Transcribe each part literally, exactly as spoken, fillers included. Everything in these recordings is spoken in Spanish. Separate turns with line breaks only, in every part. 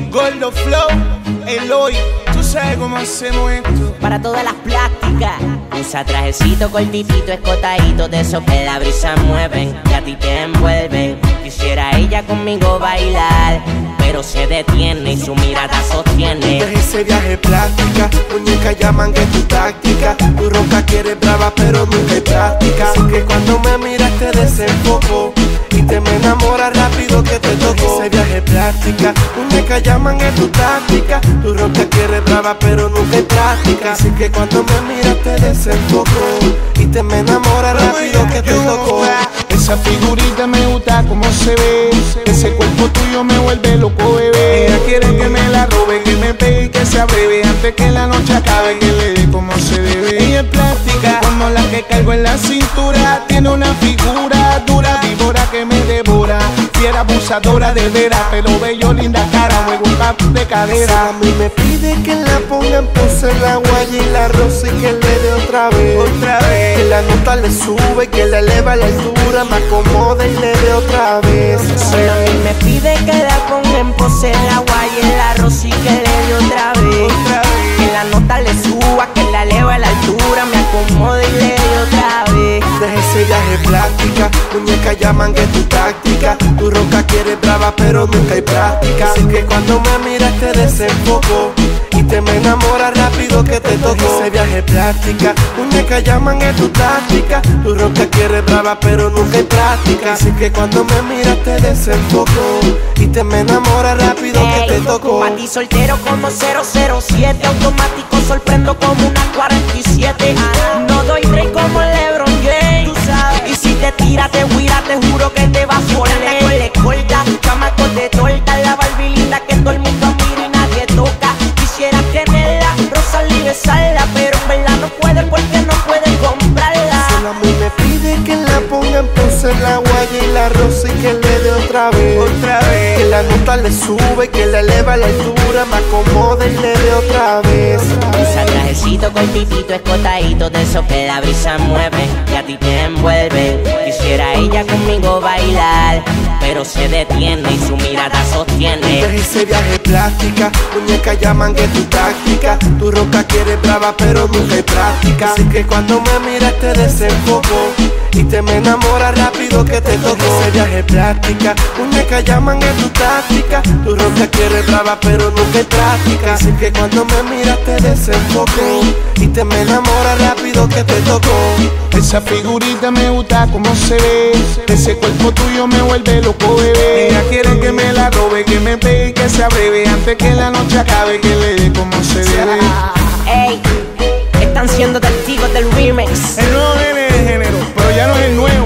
Gordo Flow, Eloy, tú sabes cómo hacemos esto.
Para todas las plásticas, usa trajecito cortitito, escotadito, de esos que la brisa mueven y a ti te envuelven. Quisiera ella conmigo bailar, pero se detiene y su mirada sostiene.
Desde ese viaje plástica, muñeca llaman que tu táctica. Tu roca quiere brava pero nunca hay práctica. Así que cuando me miras te desenfoco y te me enamoras rápido que te toco. Ese viaje plástica, muñeca llaman que tu táctica. Tu roca quiere brava pero nunca hay práctica. Así que cuando me miras te desenfoco y te me enamoras rápido que te toco.
Esa figurita me gusta como se ve, ese cuerpo tuyo me vuelve loco, bebé. Ella quiere que me la robe, que me pegue y que se abreve, antes que la noche acabe, que le dé como se debe. Ella es plástica, como la que cargo en la cintura, tiene una figura dura, víbora que me devora, fiera abusadora de veras, pero bello, linda cara, juego un de cadera.
A mí me pide que la ponga en pose la guaya y la rosa y que le dé otra vez,
otra vez.
Que la nota le sube, que la eleva a la altura, me acomoda y le dé otra vez.
Solo a mí me pide que la ponga en pose la guaya y la rosa y que le dé otra vez,
otra vez.
Que la nota le suba, que la eleva a la altura, me acomoda y le dé otra vez.
Deja ese viaje plástica, muñeca llaman que tu táctica. Tu roca quiere brava pero nunca hay práctica. Así que cuando me miras te desenfoco y te me enamoras rápido que te toco. Ese viaje plástica, muñeca llaman que tu táctica. Tu roca quiere brava pero nunca hay práctica. Así que cuando me miras te desenfoco y te me enamoras rápido
Ey,
que te toco.
Pa' ti soltero como cero cero siete, automático sorprendo como una cuarenta y siete. No doy break como LeBron James, tú sabes. Y si te tiras te huira, te juro que te vas a poner. Con le corta, chamacos de torta, la Barbie linda que todo el mundo mira y nadie toca. Quisiera tenerla, rosa y besarla, pero en verdad no puede porque no puede comprarla.
Solo a mí me pide que la ponga en pose la guaya y la rosa y que le dé otra vez,
Otra vez.
Que la nota le sube, que la eleva a la altura, me acomoda y le dé otra vez.
Usa trajecito cortitito, escotadito, de esos que la brisa mueve y a ti te envuelve. Quisiera ella conmigo bailar, pero se detiene y su mirada sostiene.
Desde ese viaje plástica, muñeca llaman que tu táctica. Tu roca quiere brava pero nunca hay práctica. Así que cuando me miras te desenfoco y te me enamoras rápido que te toco. Ese viaje plástica, muñeca llaman que tu táctica. Tu roca quiere brava pero nunca hay práctica. Así que cuando me miras te desenfoco y te me enamoras rápido que te toco.
Esa figurita me gusta como se ve, ese cuerpo tuyo me vuelve loco, bebé. Ella quiere que me la robe, que me pegue y que se abreve, antes que la noche acabe, que le dé como se debe.
Ey, están siendo testigos del remix.
El nuevo nene de género, pero ya no es el nuevo,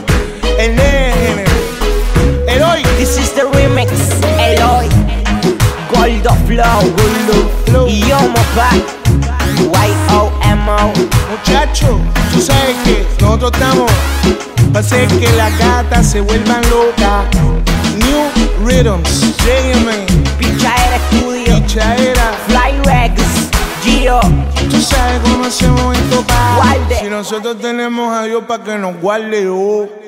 el nene de género. Eloy,
This is the remix. Eloy, Gordo Flow,
Gordo Flow.
y Yomo Back, Y O M O.
Muchacho, tú sabes que nosotros estamos para hacer que las gatas se vuelvan locas. New Rhythms, J-Man,
Pichaera Studio,
Pichaera,
Fly Rex, Giro,
tú sabes cómo hacemos esto, pa.
Guarde.
Si nosotros tenemos a Dios para que nos guarde, oh.